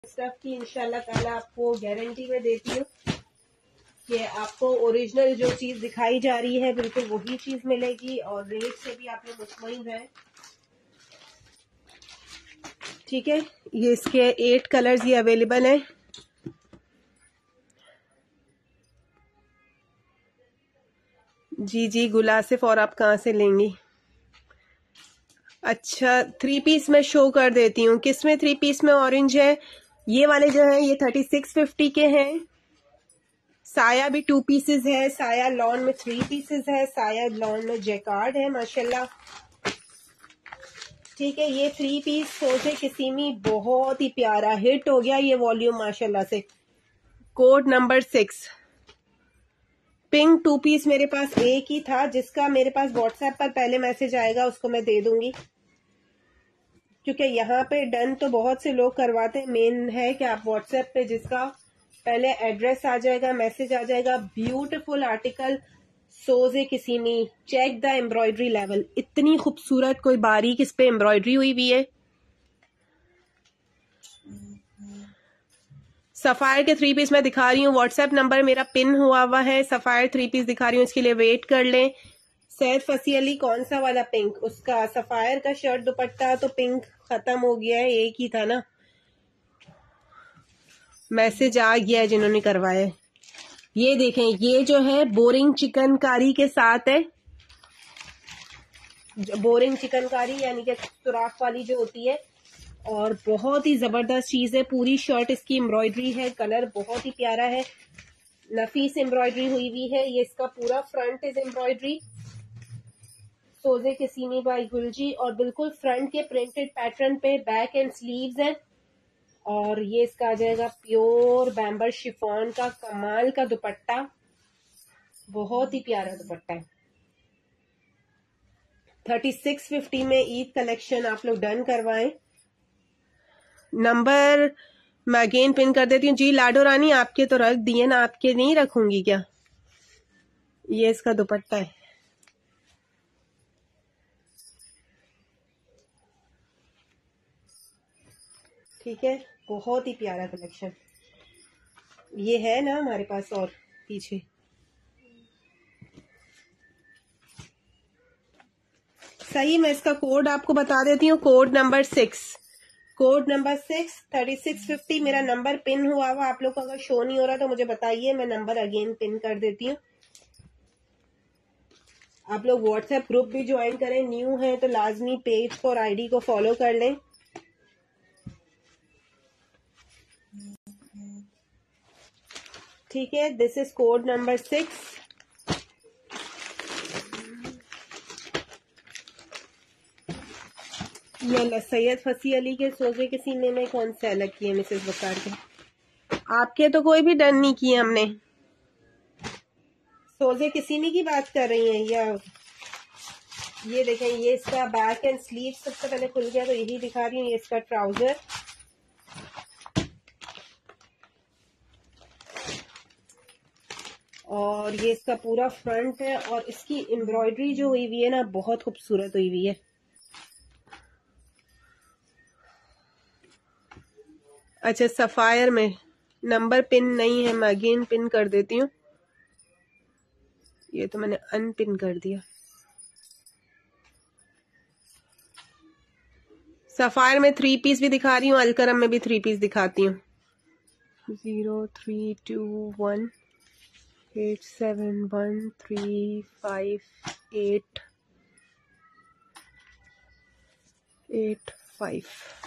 Stuff की इंशाल्लाह ताला आपको गारंटी में देती हूँ कि आपको ओरिजिनल जो चीज दिखाई जा रही है बिल्कुल वही चीज मिलेगी और रेट से भी आप लोग मुतमईन हैं। ठीक है, ये इसके 8 कलर्स ये अवेलेबल हैं। जी जी गुलासिफ, और आप कहाँ से लेंगी? अच्छा 3 पीस में शो कर देती हूँ। किसमें 3 पीस में ऑरेंज है? ये वाले जो है ये 3650 के हैं। साया भी 2 पीसेस है, साया लॉन में 3 पीसेस है, साया लॉन में जैकार्ड है माशाल्लाह। ठीक है, ये 3 पीस सोचे किसीमी बहुत ही प्यारा हिट हो गया ये वॉल्यूम माशाल्लाह से। कोड नंबर 6 पिंक 2 पीस मेरे पास एक ही था, जिसका मेरे पास व्हाट्सएप पर पहले मैसेज आएगा उसको मैं दे दूंगी, क्योंकि यहाँ पे डन तो बहुत से लोग करवाते हैं। मेन है कि आप व्हाट्सएप पे जिसका पहले एड्रेस आ जाएगा, मैसेज आ जाएगा, ब्यूटीफुल आर्टिकल सोजे किसीमी, चेक द एम्ब्रॉयडरी लेवल, इतनी खूबसूरत कोई बारीक इस पे एम्ब्रॉयडरी हुई हुई है। सफायर के 3 पीस मैं दिखा रही हूँ, व्हाट्सएप नंबर मेरा पिन हुआ है। सफायर 3 पीस दिखा रही हूँ, इसके लिए वेट कर लें। सैफ फसी अली कौन सा वाला पिंक? उसका सफायर का शर्ट दुपट्टा तो पिंक खत्म हो गया है, एक ही था ना। मैसेज आ गया है जिन्होंने करवाया। ये देखें, ये जो है बोरिंग चिकनकारी के साथ है। बोरिंग चिकनकारी यानी कि सुराख वाली जो होती है, और बहुत ही जबरदस्त चीज है। पूरी शर्ट इसकी एम्ब्रॉयडरी है, कलर बहुत ही प्यारा है, नफीस एम्ब्रॉयडरी हुई हुई है। ये इसका पूरा फ्रंट इज एम्ब्रॉयडरी सोजे किसीमी बाई गुलजी, और बिल्कुल फ्रंट के प्रिंटेड पैटर्न पे बैक एंड स्लीव्स है। और ये इसका आ जाएगा प्योर बैम्बर शिफॉन का कमाल का दुपट्टा, बहुत ही प्यारा दुपट्टा है। 3650 में ईद कलेक्शन आप लोग डन करवाएं। नंबर मैं अगेन पिन कर देती हूँ। जी लाडो रानी, आपके तो रख दिए ना, आपके नहीं रखूंगी क्या? ये इसका दुपट्टा है। ठीक है, बहुत ही प्यारा कलेक्शन। ये है ना हमारे पास और पीछे। सही, मैं इसका कोड आपको बता देती हूँ। कोड नंबर 6 3650 मेरा नंबर पिन हुआ आप लोग को अगर शो नहीं हो रहा तो मुझे बताइए, मैं नंबर अगेन पिन कर देती हूँ। आप लोग व्हाट्सएप ग्रुप भी ज्वाइन करें, न्यू है तो लाजमी पेज और आईडी को फॉलो कर लें। ठीक है, दिस इज कोड नंबर 6। ये सैयद फसी अली के सोजे के सीने में कौन से अलग किए मिसेस बकार के? आपके तो कोई भी डन नहीं किए हमने। सोजे किसीनी की बात कर रही हैं या? ये देखें, ये इसका बैक एंड स्लीव सबसे पहले खुल गया तो यही दिखा रही हूँ। ये इसका ट्राउजर, और ये इसका पूरा फ्रंट है, और इसकी एम्ब्रॉयडरी जो हुई हुई है ना बहुत खूबसूरत हुई हुई है। अच्छा सफायर में नंबर पिन नहीं है, मैं अगेन पिन कर देती हूँ। ये तो मैंने अनपिन कर दिया। सफायर में 3 पीस भी दिखा रही हूँ, अलकरम में भी 3 पीस दिखाती हूँ। 0321 87135885।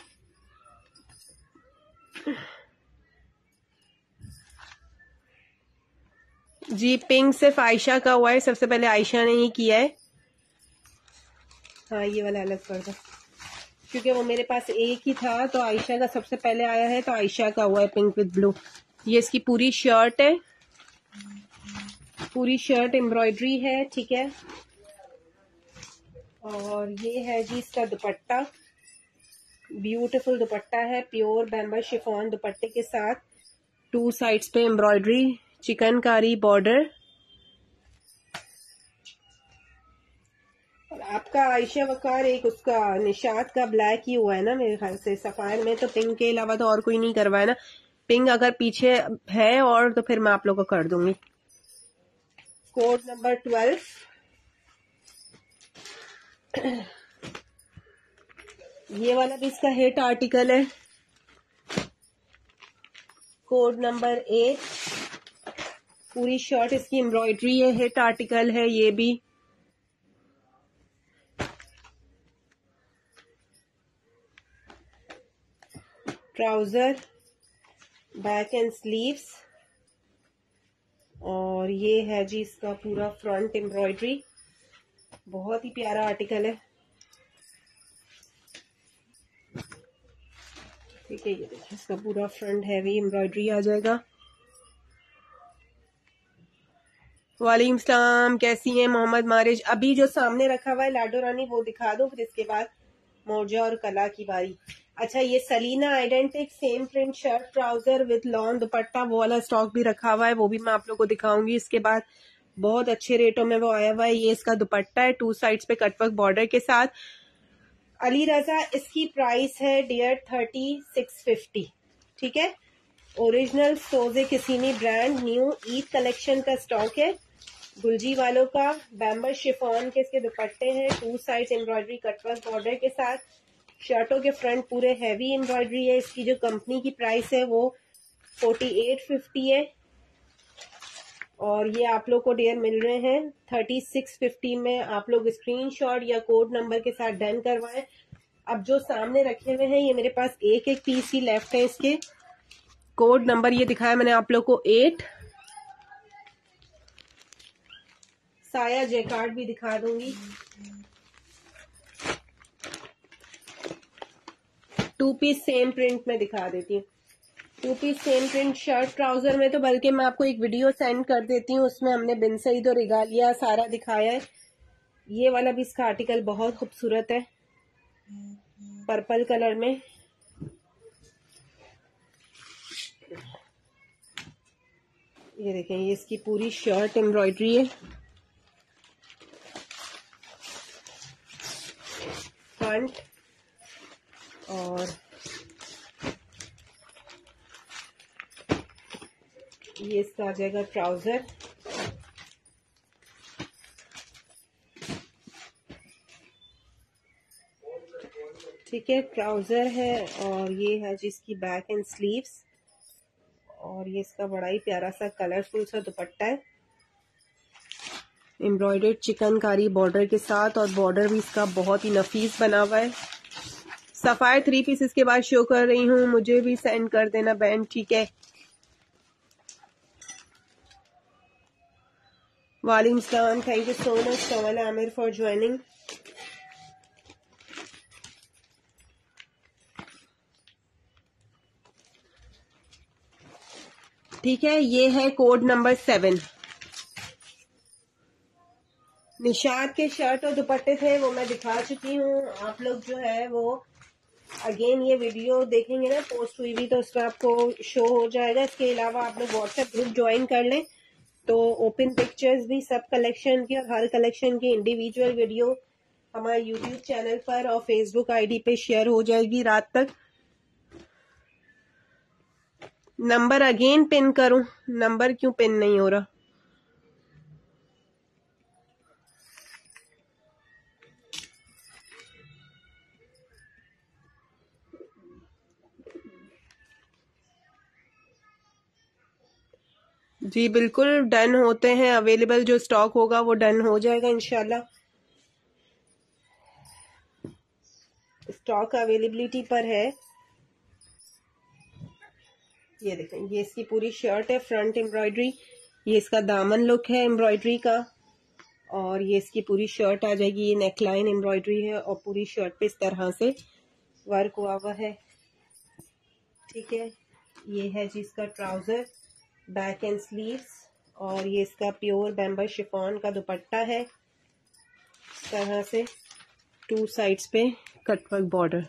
जी पिंक सिर्फ आयशा का हुआ है, सबसे पहले आयशा ने ही किया है। हाँ ये वाला अलग कर दो, क्योंकि वो मेरे पास एक ही था तो आयशा का सबसे पहले आया है, तो आयशा का हुआ है पिंक विद ब्लू। ये इसकी पूरी शर्ट है, पूरी शर्ट एम्ब्रॉयडरी है। ठीक है, और ये है जी इसका दुपट्टा, ब्यूटीफुल दुपट्टा है, प्योर बैम्बर शिफॉन दुपट्टे के साथ 2 साइड्स पे एम्ब्रॉयडरी, चिकनकारी बॉर्डर। और आपका आयशा वकार एक उसका निशात का ब्लैक ही हुआ है ना मेरे ख्याल से। सफायर में तो पिंक के अलावा तो और कोई नहीं करवाया ना। पिंक अगर पीछे है और तो फिर मैं आप लोगों को कर दूंगी। कोड नंबर 12, ये वाला भी इसका हिट आर्टिकल है। कोड नंबर 8, पूरी शर्ट इसकी एम्ब्रॉयडरी है, हिट आर्टिकल है ये भी। ट्राउजर, बैक एंड स्लीव्स, और ये है जी इसका पूरा फ्रंट एम्ब्रॉयडरी। बहुत ही प्यारा आर्टिकल है। ठीक है, ये देखिए इसका पूरा फ्रंट हैवी एम्ब्रॉयडरी आ जाएगा। वालेकुम सलाम, कैसी है मोहम्मद मारिज। अभी जो सामने रखा हुआ है लाडो रानी वो दिखा दो, फिर इसके बाद मोर्जा और कला की बारी। अच्छा, ये सलीना identical same print shirt trouser with lawn dupatta, वो वाला स्टॉक भी रखा हुआ है, वो भी मैं आप लोग को दिखाऊंगी। इसके बाद बहुत अच्छे रेटों में वो आया हुआ है। ये इसका दुपट्टा है, 2 साइड्स पे कटवर्क बॉर्डर के साथ। अली रजा, इसकी प्राइस है डियर 3650। ठीक है, ओरिजिनल सोजे किसीनी ब्रांड, न्यू ईद कलेक्शन का स्टॉक है। गुलजी वालों का बैम्बर शिफॉन के इसके दुपट्टे हैं, 2 साइड एम्ब्रॉयडरी कटवर्क बॉर्डर के साथ। शर्टों के फ्रंट पूरे हैवी एम्ब्रॉयडरी है। इसकी जो कंपनी की प्राइस है वो 4850 है, और ये आप लोग को डियर मिल रहे हैं 3650 में। आप लोग स्क्रीनशॉट या कोड नंबर के साथ डन करवाएं। अब जो सामने रखे हुए हैं ये मेरे पास एक एक पीस ही लेफ्ट है इसके। कोड नंबर ये दिखाया मैंने आप लोग को 8। साया जैकार्ड भी दिखा दूंगी। 2 पीस सेम प्रिंट में दिखा देती हूँ। 2 piece same print shirt trouser में तो बल्कि मैं आपको एक वीडियो सेंड कर देती हूँ, उसमें हमने बिन सईद और रिगालिया सारा दिखाया है। ये वाला भी इसका आर्टिकल बहुत खूबसूरत है, पर्पल कलर में। ये देखें, ये इसकी पूरी शर्ट एम्ब्रॉयडरी है, फ्रंट और ये इसका आ जाएगा ट्राउजर। ठीक है, ट्राउजर है और ये है जिसकी बैक एंड स्लीव्स, और ये इसका बड़ा ही प्यारा सा कलरफुल सा दुपट्टा है, एम्ब्रॉयडर्ड चिकनकारी बॉर्डर के साथ, और बॉर्डर भी इसका बहुत ही नफीस बना हुआ है। सफायर 3 पीस इसके बाद शो कर रही हूँ, मुझे भी सेंड कर देना बहन। ठीक है, वालेकुम सलाम, thank you so much Kamal Aamir for joining. ठीक है, ये है कोड नंबर 7। निशात के शर्ट और दुपट्टे थे वो मैं दिखा चुकी हूँ। आप लोग जो है वो अगेन ये वीडियो देखेंगे ना, पोस्ट हुई भी, तो उसमें आपको शो हो जाएगा। इसके अलावा आप लोग व्हाट्सएप ग्रुप ज्वाइन कर लें तो ओपन पिक्चर्स भी सब कलेक्शन की और हर कलेक्शन की इंडिविजुअल वीडियो हमारे यूट्यूब चैनल पर और फेसबुक आईडी पे शेयर हो जाएगी रात तक। नंबर अगेन पिन करूं? नंबर क्यों पिन नहीं हो रहा? जी बिल्कुल डन होते हैं, अवेलेबल जो स्टॉक होगा वो डन हो जाएगा इंशाल्लाह। स्टॉक अवेलेबिलिटी पर है। ये देखें, ये इसकी पूरी शर्ट है, फ्रंट एम्ब्रॉयडरी, ये इसका दामन लुक है एम्ब्रॉयडरी का, और ये इसकी पूरी शर्ट आ जाएगी। ये नेकलाइन एम्ब्रॉयडरी है और पूरी शर्ट पे इस तरह से वर्क हुआ हुआ है। ठीक है, ये है जी इसका ट्राउजर, बैक एंड स्लीव्स, और ये इसका प्योर बैम्बर शिफॉन का दुपट्टा है, इस तरह से 2 साइड्स पे कटवर्क बॉर्डर।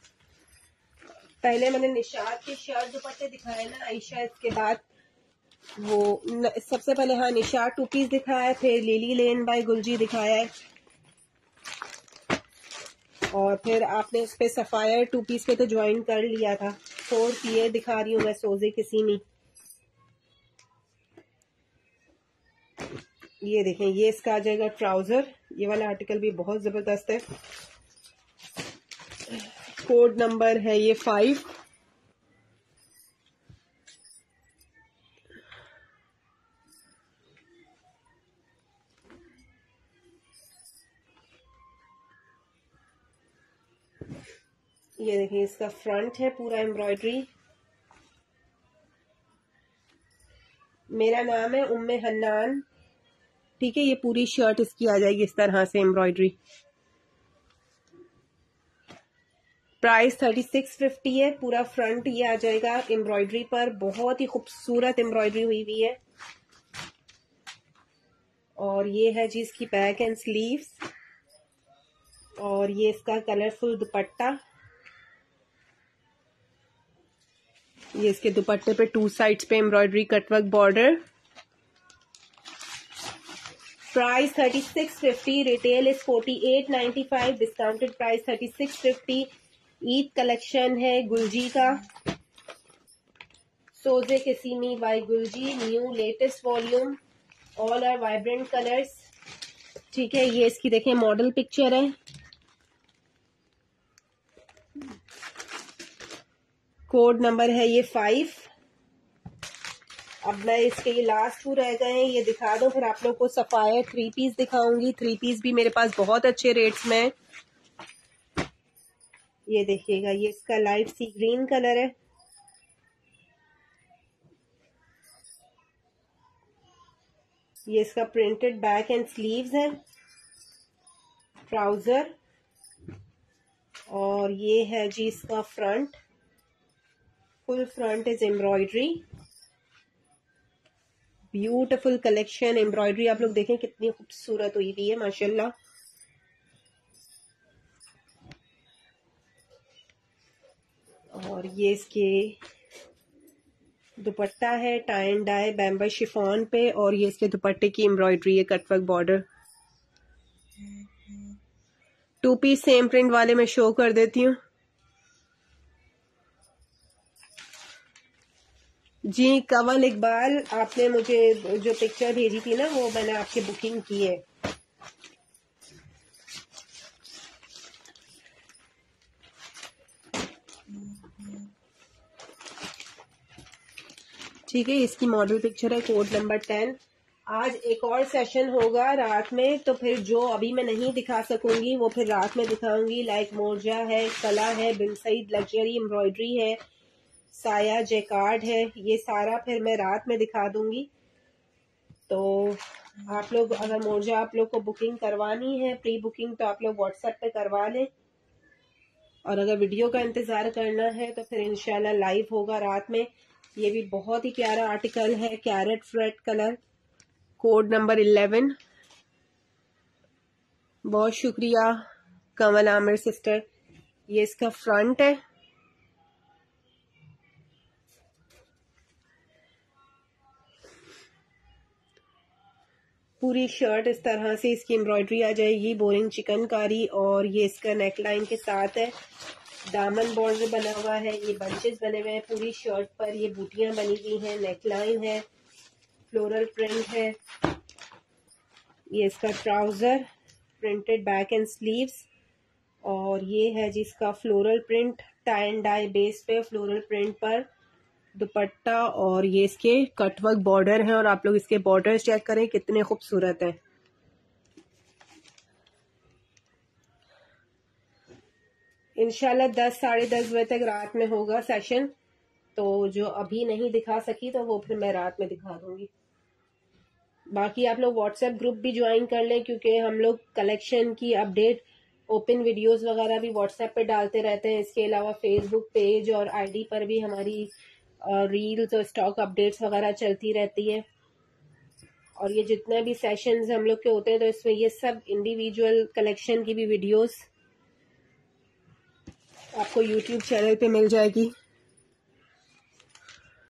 पहले मैंने निशात के शर्ट दुपट्टे दिखाए ना आयशा, इसके बाद सबसे पहले हाँ निशार 2 पीस दिखाया है, फिर लिली लेन बाय गुलजी दिखाया है, और फिर आपने इस पे सफायर 2 पीस पे तो ज्वाइन कर लिया था। फोर्थ ये दिखा रही हूँ मैं, सोजे किसी में। ये देखें, ये इसका आ जाएगा ट्राउजर। ये वाला आर्टिकल भी बहुत जबरदस्त है। कोड नंबर है ये 5। ये देखिए, इसका फ्रंट है पूरा एम्ब्रॉयडरी। मेरा नाम है उम्मे हन्नान, ठीक है। ये पूरी शर्ट इसकी आ जाएगी इस तरह से एम्ब्रॉयडरी। प्राइस 3650 है। पूरा फ्रंट ये आ जाएगा एम्ब्रॉयडरी पर, बहुत ही खूबसूरत एम्ब्रॉयडरी हुई हुई है। और ये है जी इसकी बैक एंड स्लीव्स, और ये इसका कलरफुल दुपट्टा। ये इसके दुपट्टे पे 2 साइड्स पे embroidery cutwork border. Price 3650, retail is 4895, discounted price 3650। Eid collection है गुलजी का, सोजे किसीमी बाय गुलजी, new latest volume, all are vibrant colours, ठीक है। ये इसकी देखें मॉडल पिक्चर है। कोड नंबर है ये 5। अब मैं इसके ये लास्ट 2 रह गए हैं, ये दिखा दूं, फिर आप लोग को सफायर 3 पीस दिखाऊंगी। 3 पीस भी मेरे पास बहुत अच्छे रेट्स में। ये देखिएगा, ये इसका लाइट सी ग्रीन कलर है। ये इसका प्रिंटेड बैक एंड स्लीव्स है, ट्राउजर, और ये है जी इसका front. Full front is embroidery, beautiful collection. Embroidery आप लोग देखें कितनी खूबसूरत हुई हुई है माशाल्लाह। और ये इसके दुपट्टा है tie and dye bemberg chiffon पे, और ये इसके दुपट्टे की एम्ब्रॉयडरी है cutwork border. 2 piece same print वाले मैं शो कर देती हूँ जी। कंवल इकबाल, आपने मुझे जो पिक्चर भेजी थी ना, वो मैंने आपकी बुकिंग की है। ठीक है, इसकी मॉडल पिक्चर है। Code number 10। आज एक और सेशन होगा रात में, तो फिर जो अभी मैं नहीं दिखा सकूंगी वो फिर रात में दिखाऊंगी। लाइक मोरजा है, कला है, बिन सईद लग्जरी एम्ब्रॉयडरी है, साया जैकार्ड है, ये सारा फिर मैं रात में दिखा दूंगी। तो आप लोग अगर मोरजा आप लोग को बुकिंग करवानी है, प्री बुकिंग, तो आप लोग व्हाट्सएप पे करवा लें। और अगर वीडियो का इंतजार करना है तो फिर इंशाल्लाह लाइव होगा रात में। ये भी बहुत ही प्यारा आर्टिकल है, carrot red colour, code number 11। बहुत शुक्रिया कमल आमिर सिस्टर। ये इसका फ्रंट है, पूरी शर्ट इस तरह से इसकी एम्ब्रॉयडरी आ जाएगी, बोरिंग चिकनकारी, और ये इसका नेक लाइन के साथ है। दामन बॉर्डर बना हुआ है, ये बंचेस बने हुए हैं पूरी शर्ट पर, ये बूटियां बनी हुई हैं, नेक लाइन है, फ्लोरल प्रिंट है। ये इसका trouser, printed back and sleeves, और ये है जिसका floral print tie and dye base पे फ्लोरल प्रिंट पर दुपट्टा, और ये इसके कटवर्क बॉर्डर हैं। और आप लोग इसके बॉर्डर्स चेक करें कितने खूबसूरत हैं। इंशाल्लाह 10 साढ़े 10 बजे तक रात में होगा सेशन, तो जो अभी नहीं दिखा सकी तो वो फिर मैं रात में दिखा दूंगी। बाकी आप लोग व्हाट्सएप ग्रुप भी ज्वाइन कर लें, क्योंकि हम लोग कलेक्शन की अपडेट, ओपन वीडियोस वगैरह भी व्हाट्सएप पे डालते रहते हैं। इसके अलावा फेसबुक पेज और आईडी पर भी हमारी रील्स और स्टॉक अपडेट्स वगैरह चलती रहती है। और ये जितने भी सेशंस हम लोग के होते हैं, तो इसमें ये सब इंडिविजुअल कलेक्शन की भी वीडियोस आपको यूट्यूब चैनल पे मिल जाएगी।